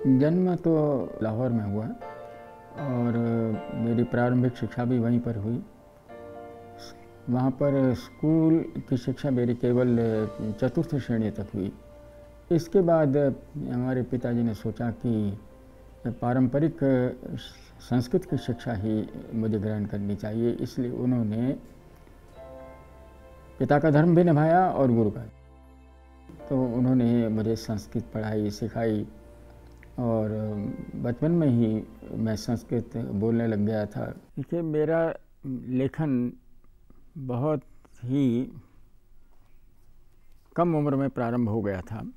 जन्म तो लाहौर में हुआ और मेरी प्रारंभिक शिक्षा भी वहीं पर हुई। वहाँ पर स्कूल की शिक्षा मेरी केवल चतुर्थ श्रेणी तक हुई। इसके बाद हमारे पिताजी ने सोचा कि पारंपरिक संस्कृत की शिक्षा ही मुझे ग्रहण करनी चाहिए, इसलिए उन्होंने पिता का धर्म भी निभाया और गुरु का। तो उन्होंने मुझे संस्कृत पढ़ाई सिखाई और बचपन में ही मैं संस्कृत बोलने लग गया था। देखिए, मेरा लेखन बहुत ही कम उम्र में प्रारंभ हो गया था।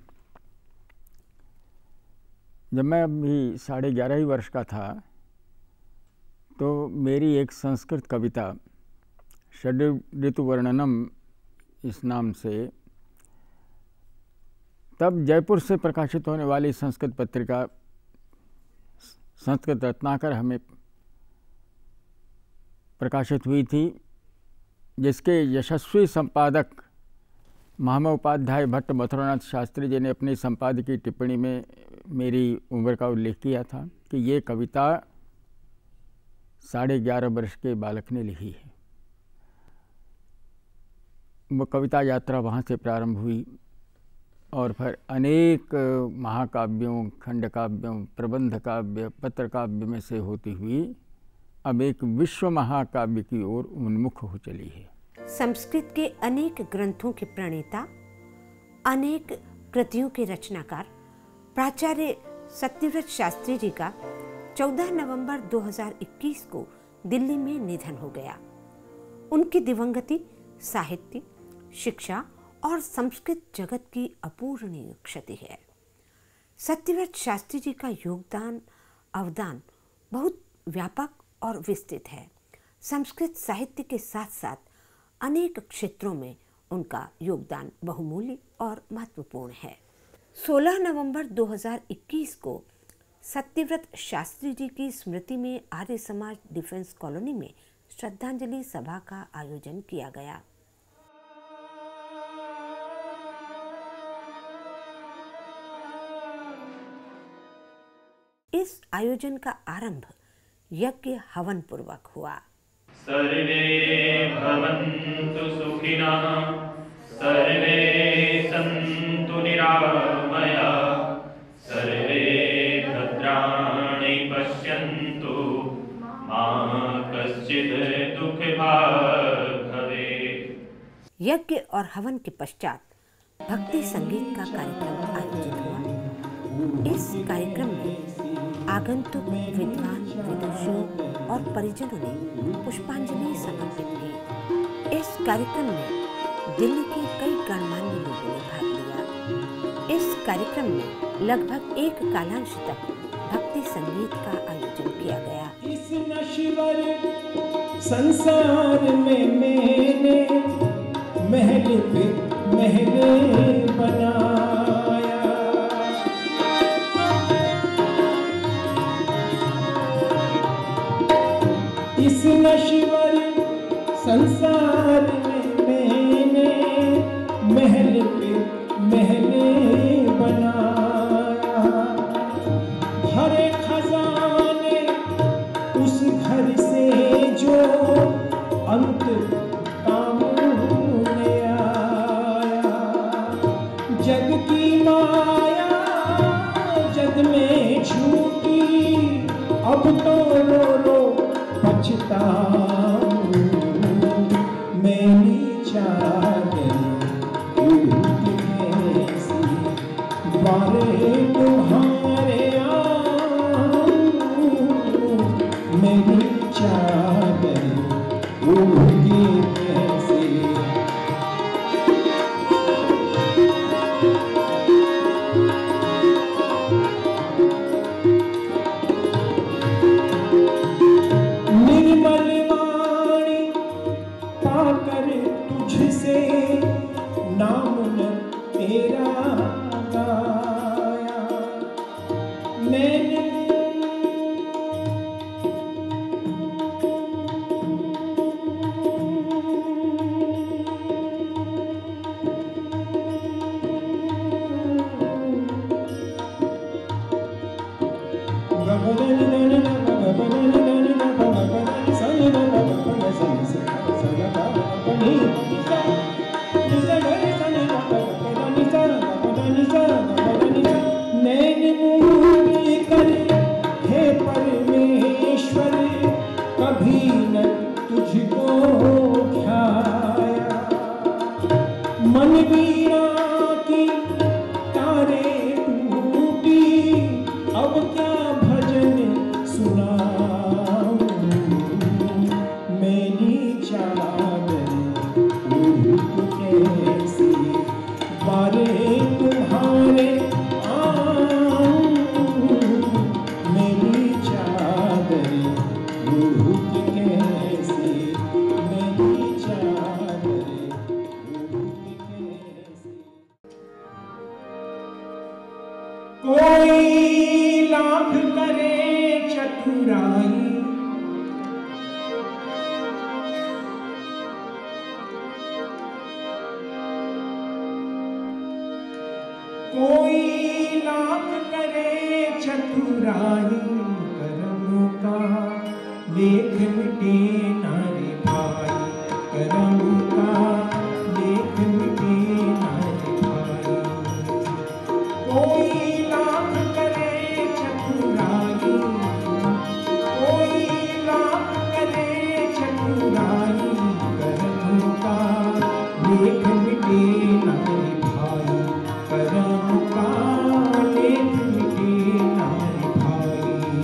जब मैं अभी 11.5 वर्ष का था तो मेरी एक संस्कृत कविता षड् ऋतु वर्णनम इस नाम से तब जयपुर से प्रकाशित होने वाली संस्कृत पत्रिका संस्कृत रत्नाकर हमें प्रकाशित हुई थी, जिसके यशस्वी संपादक महामहोपाध्याय भट्ट मथुरानाथ शास्त्री जी ने अपनी संपादकीय टिप्पणी में मेरी उम्र का उल्लेख किया था कि ये कविता 11.5 वर्ष के बालक ने लिखी है। वो कविता यात्रा वहाँ से प्रारंभ हुई और फिर अनेक महाकाव्यों, खंडकाव्यों, प्रबंध काव्य, पत्र काव्य में से होती हुई अब एक विश्व महाकाव्य की ओर उन्मुख हो चली है। संस्कृत के अनेक ग्रंथों के प्रणेता, अनेक कृतियों के रचनाकार प्राचार्य सत्यव्रत शास्त्री जी का 14 नवंबर 2021 को दिल्ली में निधन हो गया। उनकी दिवंगति साहित्य, शिक्षा और संस्कृत जगत की अपूरणीय क्षति है। सत्यव्रत शास्त्री जी का योगदान अवदान बहुत व्यापक और विस्तृत है। संस्कृत साहित्य के साथ साथ अनेक क्षेत्रों में उनका योगदान बहुमूल्य और महत्वपूर्ण है। 16 नवंबर 2021 को सत्यव्रत शास्त्री जी की स्मृति में आर्य समाज डिफेंस कॉलोनी में श्रद्धांजलि सभा का आयोजन किया गया। इस आयोजन का आरंभ यज्ञ हवन पूर्वक हुआ। सर्वे भवन्तु सुखिनः, सर्वे सन्तु निरामयाः, सर्वे भद्राणि पश्यन्तु, मा कश्चित् दुःखभाग् भवेत्। यज्ञ और हवन के पश्चात भक्ति संगीत का कार्यक्रम आयोजित हुआ। इस कार्यक्रम में आगंतुक विद्वान विदुषियों और परिजनों ने पुष्पांजलि समर्पित की। इस कार्यक्रम में दिल्ली के कई गणमान्य लोगों ने भाग लिया। इस कार्यक्रम में लगभग एक कालांश तक भक्ति संगीत का आयोजन किया गया। इस नश्वर संसार में मैंने महल पे महल बनाया, इस नश्वर संसार में मैंने महल पे महल बनाया, भरे खजाने उस घर से जो अंत कामने आया, जग की माया जग में छूटी, अब तो रो रो पछताऊं, मैंने चादर उल्टी कैसी बारे तुम्हारे आऊं, मेरी चादर उल्टी कैसी। नाम न तेरा गाया मैंने, कोई लाख करे चतुराई, कोई लाख करे चतुराई, करम का लेख मिटे ना रे भाई, करम का लेख मिटे ना रे भाई। कोई लाख करे चतुराई, कोई लाख करे चतुराई, करम का लेख मिटे ना रे भाई, करम का लेख मिटे ना रे भाई।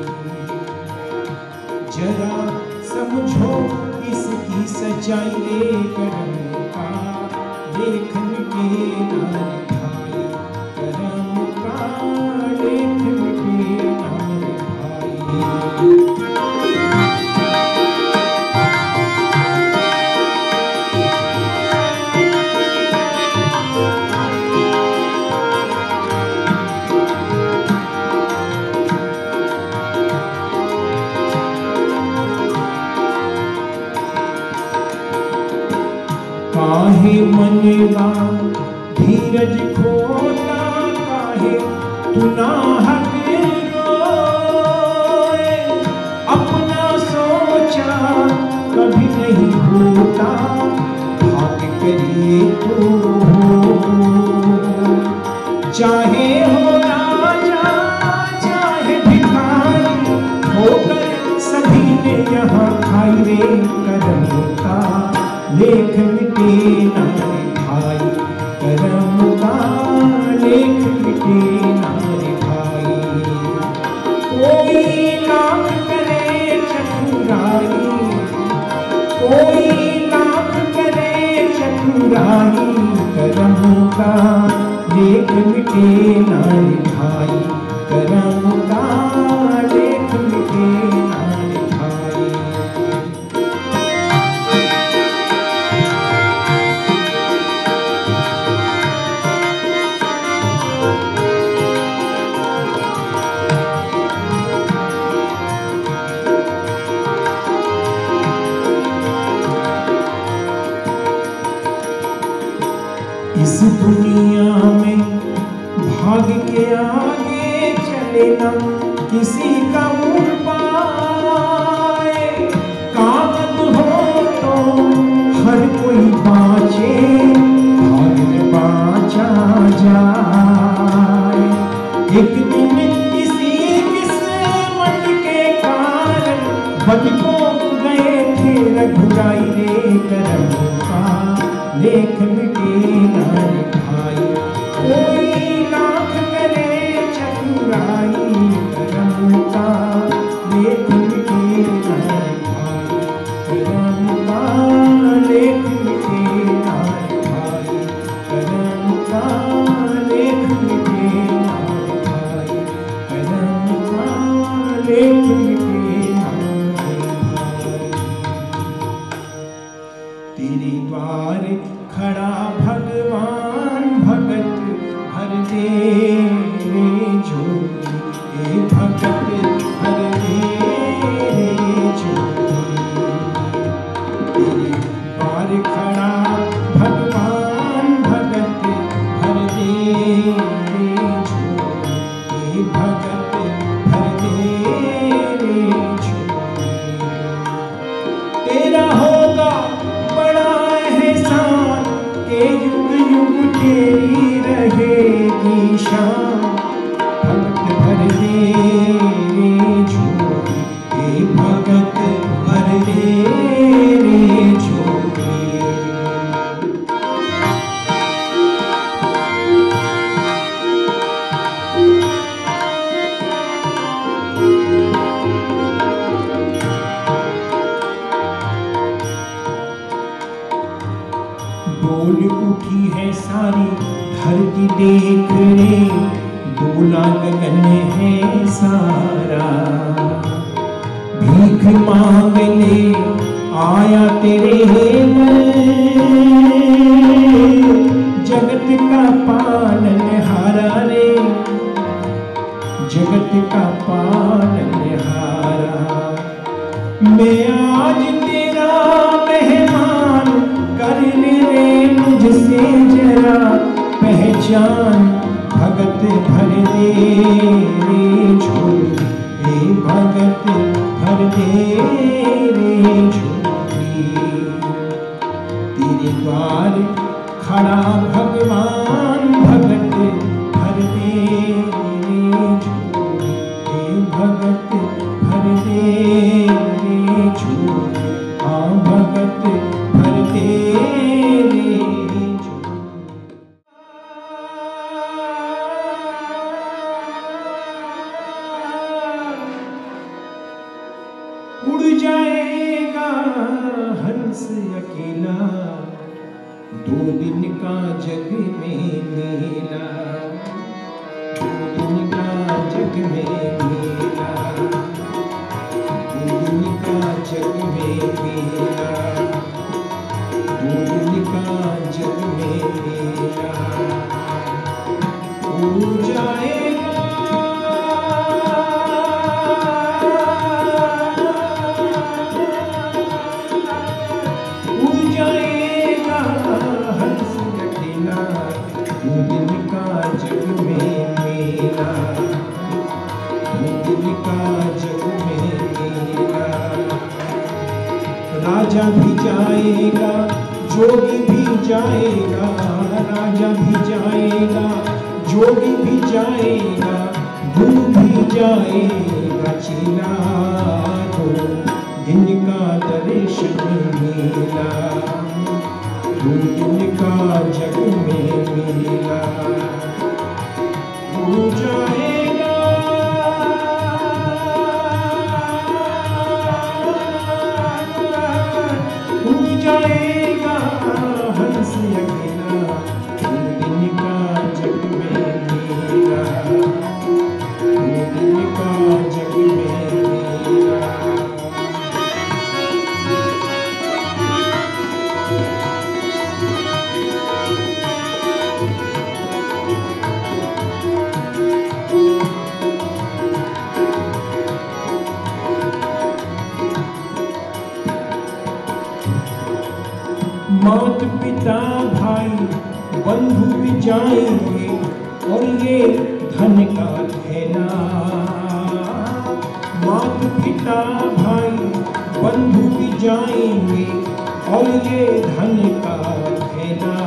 जरा समझो इसकी सच्चाई रे, करम का लेख मिटे ना रे भाई, करम का लेख मिटे ना रे भाई। काहे मनवा धीरज खोता, काहे तू नाहक रोए, अपना सोचा कभी नहीं होता, भाग करे तो चाहे हो राजा चाहे भिखारी, होकर सभी ने यहाँ खाई रे, करम का लेख मिटे ना रे भाई, करम का लेख मिटे ना रे भाई। कोई लाख करे चतुराई, कोई लाख करे चतुराई, करम का लेख मिटे ना रे भाई, करम का लेख मिटे ना रे भाई। इस दुनिया में भाग के आगे चले ना किसी का उपाय, कामत हो तो हर कोई बाँचे, भाग में बाँचा जाए। एक दिन किसी किस्मत के कारण बचको गए थे रघुराई रे, करम का लेख मिटे ना रे भाई। कोई लाख करे चतुराई, करम का लेख मिटे ना रे भाई, करम का लेख मिटे ना रे भाई, करम का लेख मिटे ना रे भाई, करम का लेख मिटे ना रे भाई। तेरे द्वार खड़ा भगवान भगत भर दे रे झोली, ए भगत भर दे रे झोली। तेरे द्वार खड़ा भगवान भगत भर दे रे झोली, ए भगत भर दे डोल उठी है सारी धरती देख रे, डोला गगन है सारा। भीख मांग ले आया तेरे जगत का पालनहारा रे, जगत का पालनहारा। मैं आज तेरा मेहमान, कर रे मुझसे जरा पहचान। भगत भर दे रे झोली, हे भगत भर दे रे झोली। तेरे द्वार खड़ा भगवान, भगत भर दे रे झोली, हे भगत भर दे रे झोली। हाँ भगत भर दे रे झोली। उड़ जाएगा हंस अकेला, 2 दिन का जग में मेला, 2 दिन का जग में मेला, 2 दिन का जग में मेला, 2 दिन का जग में मेला। उड़ जाएगा राजा भी जाएगा, जोगी भी जाएगा, राजा भी जाएगा, जोगी भी जाएगा, गुरु भी जाएगा। चेला 2 दिन का दर्शन मेला, 2 दिन का जग में मेला। गुरु जाएगा जाएगा हंस अकेला, 2 दिन का जग में मेला, 2 दिन का जग में मेला। मात पिता भाई बंधु भी जाएंगे, और ये धन का थैला। मात पिता भाई बंधु भी जाएंगे, और ये धन का थैला।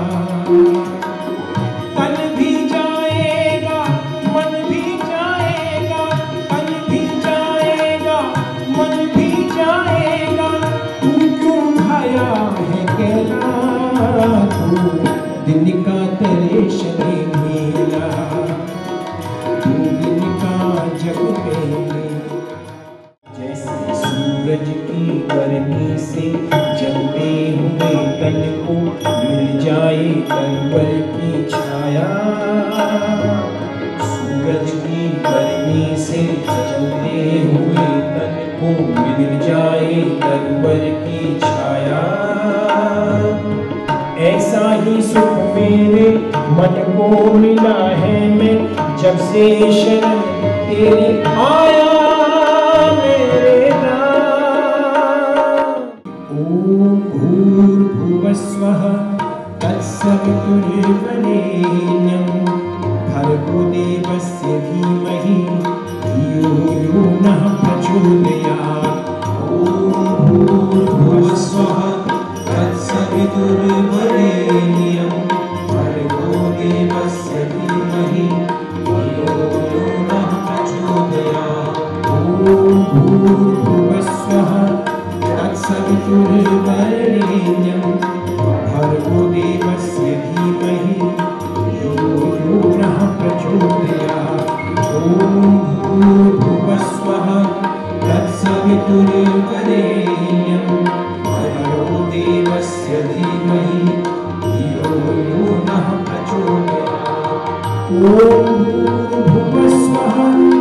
तन भी जाएगा, मन भी जाएगा, तन भी जाएगा, मन भी जाएगा। तू क्यों खाया है केला, 2 दिन का दर्शन मेला, 2 दिन का जग में मेला। जैसे सूरज की गर्मी से जलते हुए तन को मिल जाए कंबल की छाया। सूरज की गर्मी से जलते हुए तन को मिल जाए कंबल की छाया। ऐसा ही सुख मेरे मन को मिला है, मैं जब से शरण तेरी आया मेरे नाम। ओम भूर्भुवस्वः तत्सवितुर्वरेण्यं भर्गो देवस्य धीमहि धियो यो नः प्रचोदयात्। ओम भूर्भुवस्वः तत्सवितुर्वरेण्यं भर्गो देवस्य धीमहि धियो यो नः प्रचोदयात्। ओम भूर्भुवस्वः तत्सवितुर्वरेण्यं भर्गो देवस्य धीमहि धियो यो नः प्रचोदयात्। ओम भूर्भुवस्वः तत्सवितुर्वरेण्यं भर्गो देवस्य धीमहि धियो भूर्भुवस्वः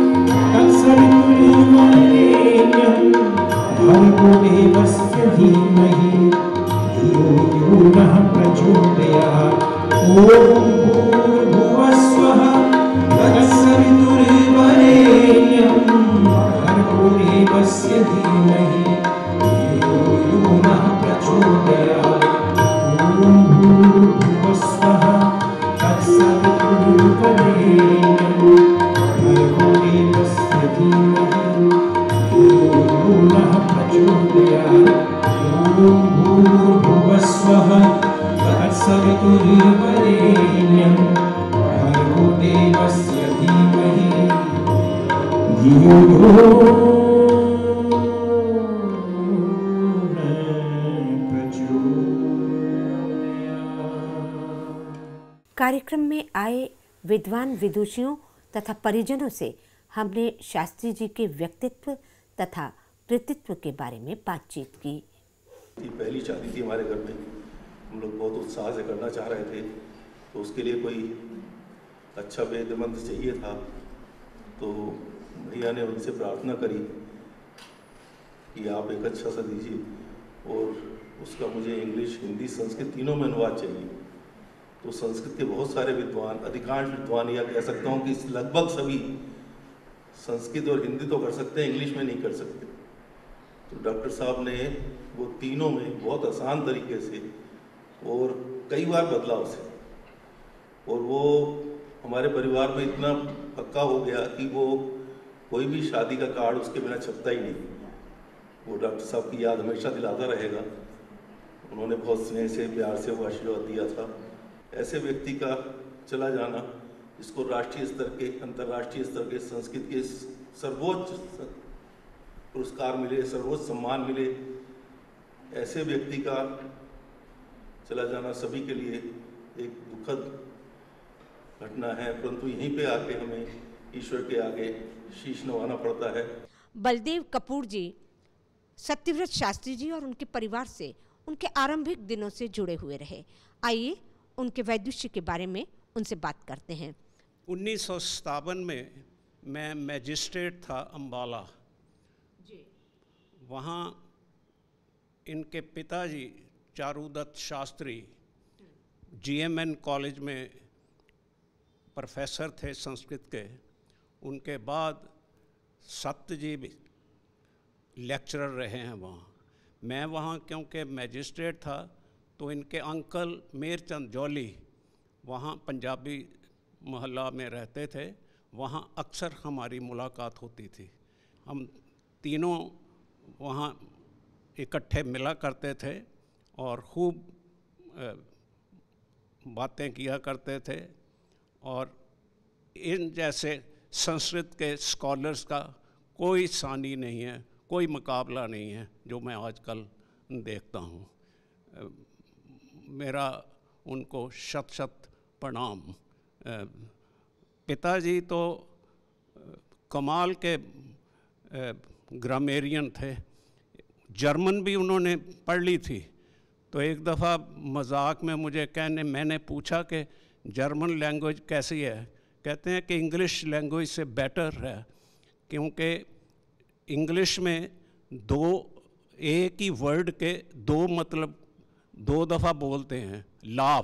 तत्सवितुर्वरेण्यं भर्गो देवस्य धीमहि धियो यो नः प्रचोदयात्। ॐ भूर्भुवस्वः तत्सवितुर्वरेण्यं भर्गो देवस्य धीमहि धियो यो नः प्रचोदयात्। ॐ भूर्भुवस्वः तत्सवितुर्वरेण्यं भर्गो देवस्य धीमहि धियो यो नः प्रचोदयात्। ॐ भूर्भुवस्वः तत्सवितुर्वरेण्यं भर्गो देवस्य धीमहि धियो यो कार्यक्रम में आए विद्वान विदुषियों तथा परिजनों से हमने शास्त्री जी के व्यक्तित्व तथा कृतित्व के बारे में बातचीत की। पहली शादी थी हमारे घर में, हम लोग बहुत उत्साह से करना चाह रहे थे, तो उसके लिए कोई अच्छा वेद मंत्र चाहिए था। तो भैया ने उनसे प्रार्थना करी कि आप एक अच्छा सा दीजिए, और उसका मुझे इंग्लिश, हिंदी, संस्कृत तीनों में अनुवाद चाहिए। तो संस्कृत के बहुत सारे विद्वान, अधिकांश विद्वान, या कह सकता हूँ कि लगभग सभी संस्कृत और हिंदी तो कर सकते हैं, इंग्लिश में नहीं कर सकते। तो डॉक्टर साहब ने वो तीनों में बहुत आसान तरीके से और कई बार बदला उसे, और वो हमारे परिवार में इतना पक्का हो गया कि वो कोई भी शादी का कार्ड उसके बिना छपता ही नहीं। वो डॉक्टर साहब की याद हमेशा दिलाता रहेगा। उन्होंने बहुत स्नेह से, प्यार से वो आशीर्वाद दिया था। ऐसे व्यक्ति का चला जाना, इसको राष्ट्रीय स्तर के, अंतर्राष्ट्रीय स्तर के संस्कृत के सर्वोच्च पुरस्कार मिले, सर्वोच्च सम्मान मिले, ऐसे व्यक्ति का चला जाना सभी के लिए एक दुखद घटना है। परंतु यहीं पे आके हमें ईश्वर के आगे शीश नवाना पड़ता है। बलदेव कपूर जी सत्यव्रत शास्त्री जी और उनके परिवार से उनके आरंभिक दिनों से जुड़े हुए रहे। आइए उनके वैदुष्य के बारे में उनसे बात करते हैं। 1957 में मैं मैजिस्ट्रेट था अम्बाला जी। वहाँ इनके पिताजी चारुदत्त शास्त्री GMN कॉलेज में प्रोफेसर थे संस्कृत के। उनके बाद सत्य जी भी लेक्चरर रहे हैं वहाँ। मैं वहाँ क्योंकि मैजिस्ट्रेट था, तो इनके अंकल मेरचंद जौली वहाँ पंजाबी मोहल्ला में रहते थे। वहाँ अक्सर हमारी मुलाकात होती थी। हम तीनों वहाँ इकट्ठे मिला करते थे और खूब बातें किया करते थे। और इन जैसे संस्कृत के स्कॉलर्स का कोई सानी नहीं है, कोई मुकाबला नहीं है जो मैं आजकल देखता हूँ। मेरा उनको शत शत प्रणाम। पिताजी तो कमाल के ग्रामेरियन थे। जर्मन भी उन्होंने पढ़ ली थी। तो एक दफ़ा मजाक में मुझे मैंने पूछा कि जर्मन लैंग्वेज कैसी है। कहते हैं कि इंग्लिश लैंग्वेज से बेटर है, क्योंकि इंग्लिश में एक ही वर्ड के दो मतलब दो दफ़ा बोलते हैं, लाफ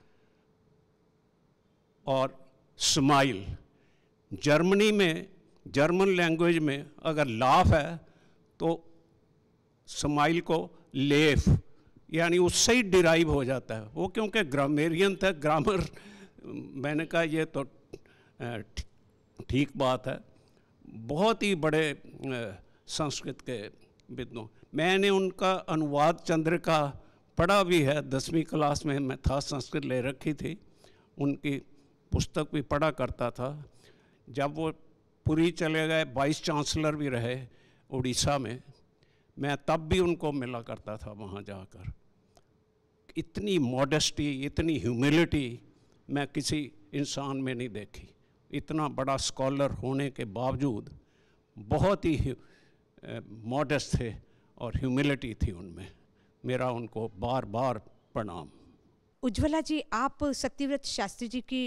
और स्माइल। जर्मनी में, जर्मन लैंग्वेज में अगर लाफ है तो स्माइल को लेफ, यानी उससे ही डिराइव हो जाता है। वो क्योंकि ग्रामेरियन था, ग्रामर, मैंने कहा ये तो ठीक बात है। बहुत ही बड़े संस्कृत के विद्वान। मैंने उनका अनुवाद चंद्रिका पढ़ा भी है, 10वीं क्लास में मैं था, संस्कृत ले रखी थी। उनकी पुस्तक भी पढ़ा करता था। जब वो पुरी चले गए, वाइस चांसलर भी रहे उड़ीसा में, मैं तब भी उनको मिला करता था वहाँ जाकर। इतनी मॉडेस्टी, इतनी ह्यूमिलिटी मैं किसी इंसान में नहीं देखी। इतना बड़ा स्कॉलर होने के बावजूद बहुत ही मॉडेस्ट थे और ह्यूमिलिटी थी उनमें। मेरा उनको बार बार प्रणाम। उज्ज्वला जी, आप सत्यव्रत शास्त्री जी की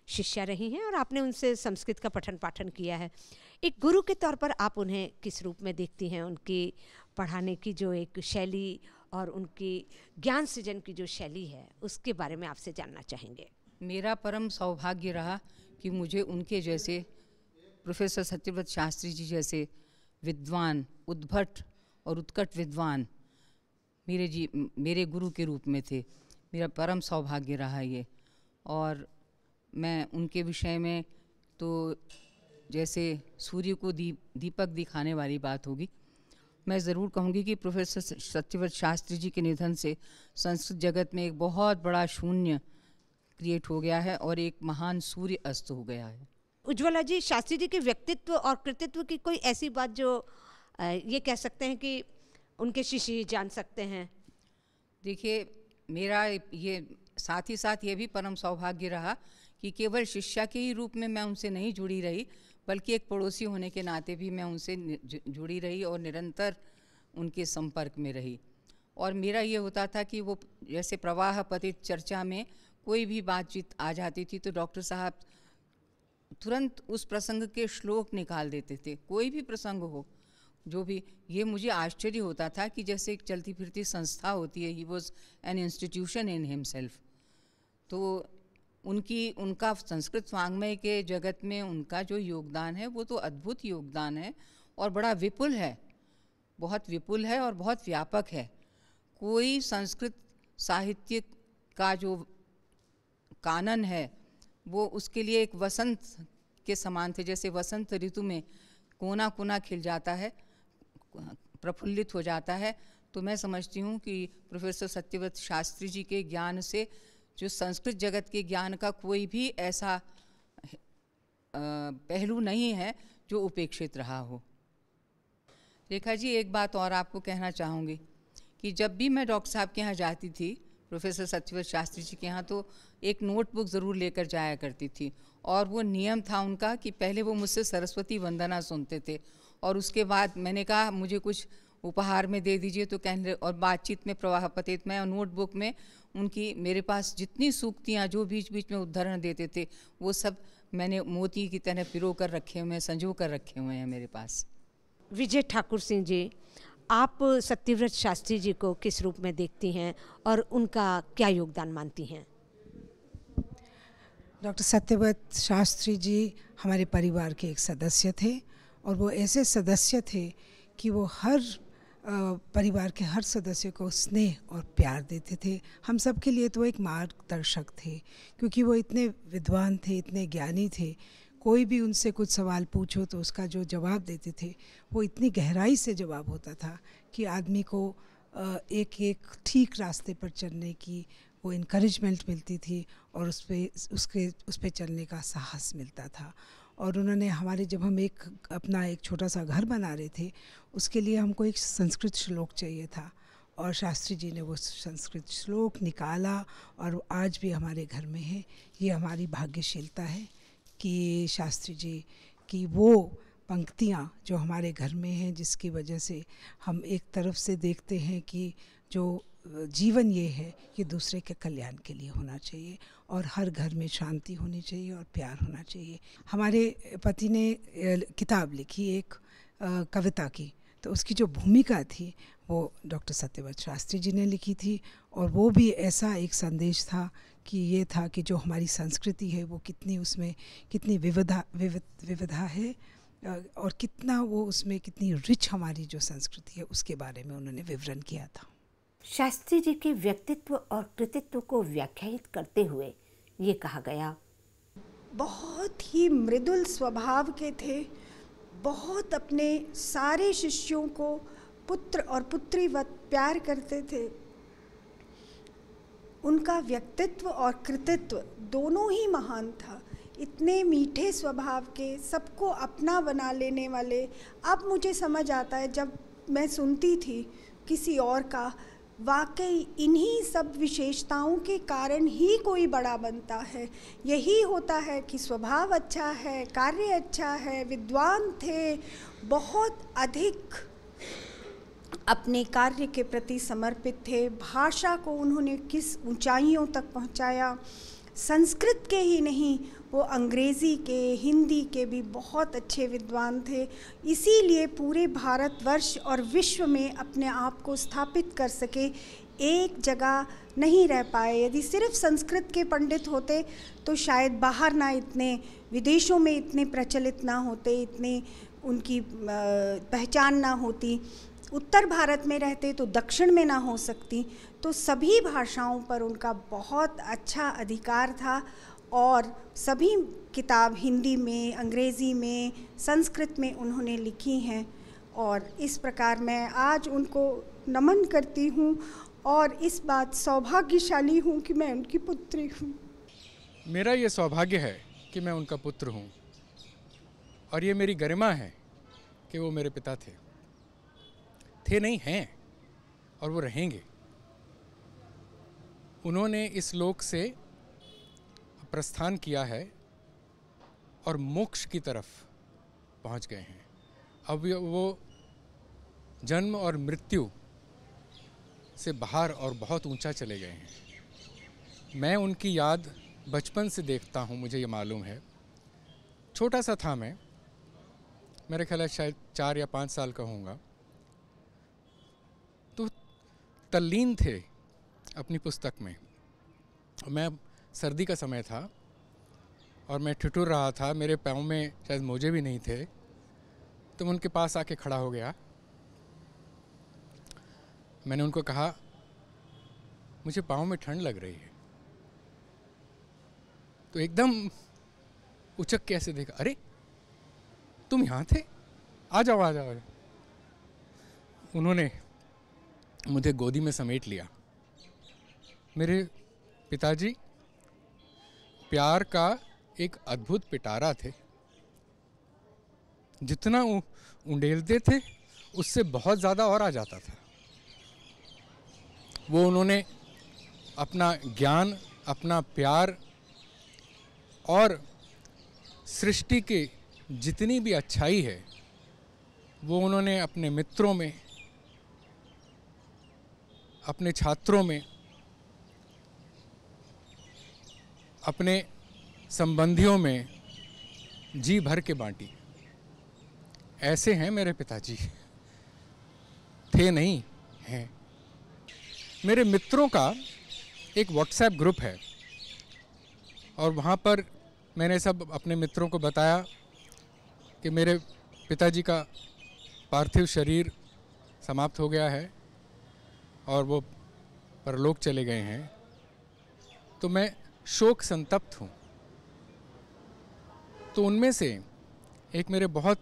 शिष्या रही हैं और आपने उनसे संस्कृत का पठन पाठन किया है। एक गुरु के तौर पर आप उन्हें किस रूप में देखती हैं? उनकी पढ़ाने की जो एक शैली और उनकी ज्ञान सृजन की जो शैली है उसके बारे में आपसे जानना चाहेंगे। मेरा परम सौभाग्य रहा कि मुझे उनके जैसे प्रोफेसर सत्यव्रत शास्त्री जी जैसे विद्वान, उद्भट और उत्कट विद्वान मेरे गुरु के रूप में थे। मेरा परम सौभाग्य रहा ये। और मैं उनके विषय में तो जैसे सूर्य को दीपक दिखाने वाली बात होगी, मैं ज़रूर कहूँगी कि प्रोफेसर सत्यव्रत शास्त्री जी के निधन से संस्कृत जगत में एक बहुत बड़ा शून्य क्रिएट हो गया है और एक महान सूर्य अस्त हो गया है। उज्ज्वला जी, शास्त्री जी के व्यक्तित्व और कृतित्व की कोई ऐसी बात जो ये कह सकते हैं कि उनके शिष्य जान सकते हैं? देखिए, मेरा ये साथ ही साथ ये भी परम सौभाग्य रहा कि केवल शिष्या के ही रूप में मैं उनसे नहीं जुड़ी रही, बल्कि एक पड़ोसी होने के नाते भी मैं उनसे जुड़ी रही और निरंतर उनके संपर्क में रही। और मेरा ये होता था कि वो जैसे प्रवाह पतित चर्चा में कोई भी बातचीत आ जाती थी तो डॉक्टर साहब तुरंत उस प्रसंग के श्लोक निकाल देते थे, कोई भी प्रसंग हो जो भी। ये मुझे आश्चर्य होता था कि जैसे एक चलती फिरती संस्था होती है, he was an institution in himself. तो उनका संस्कृत वाङ्मय के जगत में उनका जो योगदान है वो तो अद्भुत योगदान है और बड़ा विपुल है, बहुत विपुल है और बहुत व्यापक है। कोई संस्कृत साहित्य का जो कानन है वो उसके लिए एक वसंत के समान थे। जैसे वसंत ऋतु में कोना कोना खिल जाता है, प्रफुल्लित हो जाता है, तो मैं समझती हूँ कि प्रोफेसर सत्यव्रत शास्त्री जी के ज्ञान से जो संस्कृत जगत के ज्ञान का कोई भी ऐसा पहलू नहीं है जो उपेक्षित रहा हो। रेखा जी, एक बात और आपको कहना चाहूँगी कि जब भी मैं डॉक्टर साहब के यहाँ जाती थी, प्रोफेसर सत्यव्रत शास्त्री जी के यहाँ, तो एक नोटबुक ज़रूर लेकर जाया करती थी। और वो नियम था उनका कि पहले वो मुझसे सरस्वती वंदना सुनते थे और उसके बाद मैंने कहा मुझे कुछ उपहार में दे दीजिए, तो कहने, और बातचीत में प्रवाह पतित में नोटबुक में उनकी मेरे पास जितनी सूक्तियाँ जो बीच बीच में उद्धरण देते थे वो सब मैंने मोती की तरह पिरो कर रखे हुए हैं, संजो कर रखे हुए हैं मेरे पास। विजय ठाकुर सिंह जी, आप सत्यव्रत शास्त्री जी को किस रूप में देखती हैं और उनका क्या योगदान मानती हैं? डॉक्टर सत्यव्रत शास्त्री जी हमारे परिवार के एक सदस्य थे और वो ऐसे सदस्य थे कि वो हर परिवार के हर सदस्य को स्नेह और प्यार देते थे। हम सब के लिए तो एक मार्गदर्शक थे, क्योंकि वो इतने विद्वान थे, इतने ज्ञानी थे। कोई भी उनसे कुछ सवाल पूछो तो उसका जो जवाब देते थे वो इतनी गहराई से जवाब होता था कि आदमी को एक एक ठीक रास्ते पर चलने की वो इनकरेजमेंट मिलती थी और उस पे चलने का साहस मिलता था। और उन्होंने हमारे, जब हम अपना एक छोटा सा घर बना रहे थे, उसके लिए हमको एक संस्कृत श्लोक चाहिए था और शास्त्री जी ने वो संस्कृत श्लोक निकाला और आज भी हमारे घर में है। ये हमारी भाग्यशीलता है कि शास्त्री जी की वो पंक्तियाँ जो हमारे घर में हैं, जिसकी वजह से हम एक तरफ से देखते हैं कि जो जीवन ये है कि दूसरे के कल्याण के लिए होना चाहिए और हर घर में शांति होनी चाहिए और प्यार होना चाहिए। हमारे पति ने किताब लिखी एक कविता की, तो उसकी जो भूमिका थी वो डॉक्टर सत्यव्रत शास्त्री जी ने लिखी थी और वो भी ऐसा एक संदेश था कि ये था कि जो हमारी संस्कृति है वो कितनी, उसमें कितनी विविधता है और कितना वो उसमें कितनी रिच हमारी जो संस्कृति है उसके बारे में उन्होंने विवरण किया था। शास्त्री जी के व्यक्तित्व और कृतित्व को व्याख्यायित करते हुए ये कहा गया, बहुत ही मृदुल स्वभाव के थे, बहुत अपने सारे शिष्यों को पुत्र और पुत्रीवत प्यार करते थे। उनका व्यक्तित्व और कृतित्व दोनों ही महान था। इतने मीठे स्वभाव के, सबको अपना बना लेने वाले। अब मुझे समझ आता है, जब मैं सुनती थी किसी और का, वाकई इन्हीं सब विशेषताओं के कारण ही कोई बड़ा बनता है। यही होता है कि स्वभाव अच्छा है, कार्य अच्छा है, विद्वान थे, बहुत अधिक अपने कार्य के प्रति समर्पित थे। भाषा को उन्होंने किस ऊंचाइयों तक पहुंचाया, संस्कृत के ही नहीं, वो अंग्रेज़ी के, हिंदी के भी बहुत अच्छे विद्वान थे। इसीलिए पूरे भारतवर्ष और विश्व में अपने आप को स्थापित कर सके, एक जगह नहीं रह पाए। यदि सिर्फ संस्कृत के पंडित होते तो शायद बाहर ना इतने, विदेशों में इतने प्रचलित ना होते, इतने उनकी पहचान ना होती। उत्तर भारत में रहते तो दक्षिण में ना हो सकती। तो सभी भाषाओं पर उनका बहुत अच्छा अधिकार था और सभी किताब हिंदी में, अंग्रेज़ी में, संस्कृत में उन्होंने लिखी हैं। और इस प्रकार मैं आज उनको नमन करती हूँ और इस बात सौभाग्यशाली हूँ कि मैं उनकी पुत्री हूँ। मेरा ये सौभाग्य है कि मैं उनका पुत्र हूँ और ये मेरी गरिमा है कि वो मेरे पिता थे नहीं, हैं और वो रहेंगे। उन्होंने इस लोक से प्रस्थान किया है और मोक्ष की तरफ पहुंच गए हैं। अब वो जन्म और मृत्यु से बाहर और बहुत ऊंचा चले गए हैं। मैं उनकी याद बचपन से देखता हूं, मुझे ये मालूम है। छोटा सा था मैं, मेरे ख्याल है शायद 4 या 5 साल का होऊंगा, तो तल्लीन थे अपनी पुस्तक में। मैं सर्दी का समय था और मैं ठिठुर रहा था, मेरे पाँव में शायद मोजे भी नहीं थे, तो मैं उनके पास आके खड़ा हो गया। मैंने उनको कहा, मुझे पाँव में ठंड लग रही है। तो एकदम उचक के ऐसे देखा, अरे तुम यहाँ थे, आ जाओ आ जाओ। उन्होंने मुझे गोदी में समेट लिया। मेरे पिताजी प्यार का एक अद्भुत पिटारा थे। जितना उंडेलते थे उससे बहुत ज़्यादा और आ जाता था। वो उन्होंने अपना ज्ञान, अपना प्यार और सृष्टि के जितनी भी अच्छाई है वो उन्होंने अपने मित्रों में, अपने छात्रों में, अपने संबंधियों में जी भर के बांटी। ऐसे हैं मेरे पिताजी, थे नहीं, हैं। मेरे मित्रों का एक व्हाट्सएप ग्रुप है और वहाँ पर मैंने सब अपने मित्रों को बताया कि मेरे पिताजी का पार्थिव शरीर समाप्त हो गया है और वो परलोक चले गए हैं। तो मैं शोक संतप्त हूँ। तो उनमें से एक मेरे बहुत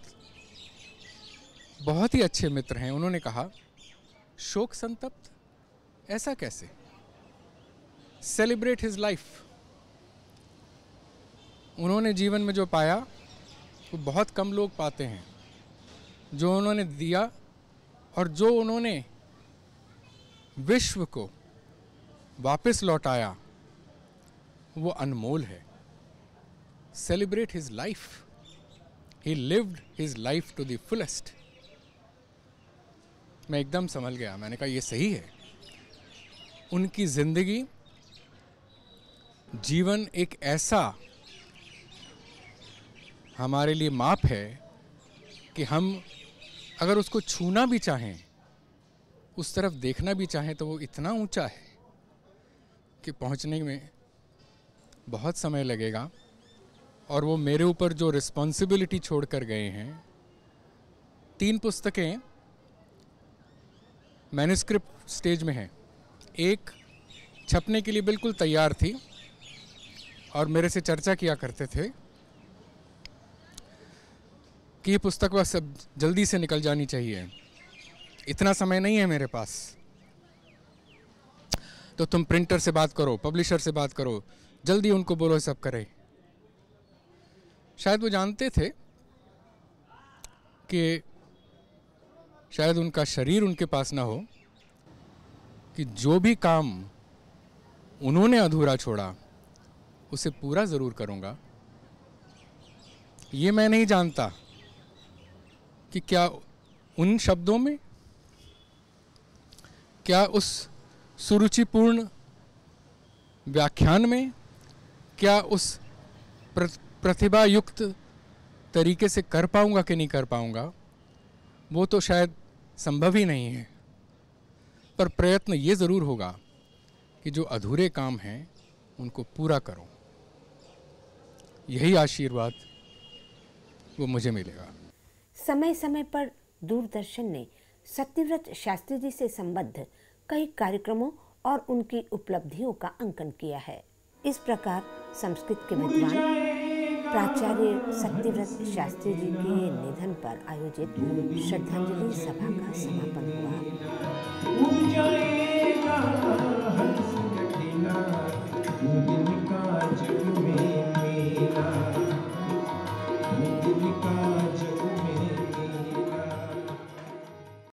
ही अच्छे मित्र हैं, उन्होंने कहा, शोक संतप्त ऐसा कैसे? Celebrate his life. उन्होंने जीवन में जो पाया वो बहुत कम लोग पाते हैं। जो उन्होंने दिया और जो उन्होंने विश्व को वापस लौटाया वो अनमोल है। Celebrate his life. He lived his life to the fullest. मैं एकदम संभल गया। मैंने कहा ये सही है। उनकी जिंदगी, जीवन एक ऐसा हमारे लिए माप है कि हम अगर उसको छूना भी चाहें, उस तरफ देखना भी चाहें, तो वो इतना ऊंचा है कि पहुंचने में बहुत समय लगेगा। और वो मेरे ऊपर जो रिस्पॉन्सिबिलिटी छोड़ कर गए हैं, 3 पुस्तकें मैन्युस्क्रिप्ट स्टेज में हैं। एक छपने के लिए बिल्कुल तैयार थी और मेरे से चर्चा किया करते थे कि ये पुस्तक बस अब जल्दी से निकल जानी चाहिए, इतना समय नहीं है मेरे पास, तो तुम प्रिंटर से बात करो, पब्लिशर से बात करो, जल्दी उनको बोलो सब करे। शायद वो जानते थे कि शायद उनका शरीर उनके पास ना हो, कि जो भी काम उन्होंने अधूरा छोड़ा उसे पूरा ज़रूर करूँगा। ये मैं नहीं जानता कि क्या उन शब्दों में, क्या उस सुरुचिपूर्ण व्याख्यान में, क्या उस प्रतिभा युक्त तरीके से कर पाऊंगा कि नहीं कर पाऊंगा, वो तो शायद संभव ही नहीं है। पर प्रयत्न ये ज़रूर होगा कि जो अधूरे काम हैं उनको पूरा करूं। यही आशीर्वाद वो मुझे मिलेगा। समय समय पर दूरदर्शन ने सत्यव्रत शास्त्री जी से संबद्ध कई कार्यक्रमों और उनकी उपलब्धियों का अंकन किया है। इस प्रकार संस्कृत के विद्वान प्राचार्य सत्यव्रत शास्त्री जी के निधन पर आयोजित श्रद्धांजलि सभा का समापन हुआ।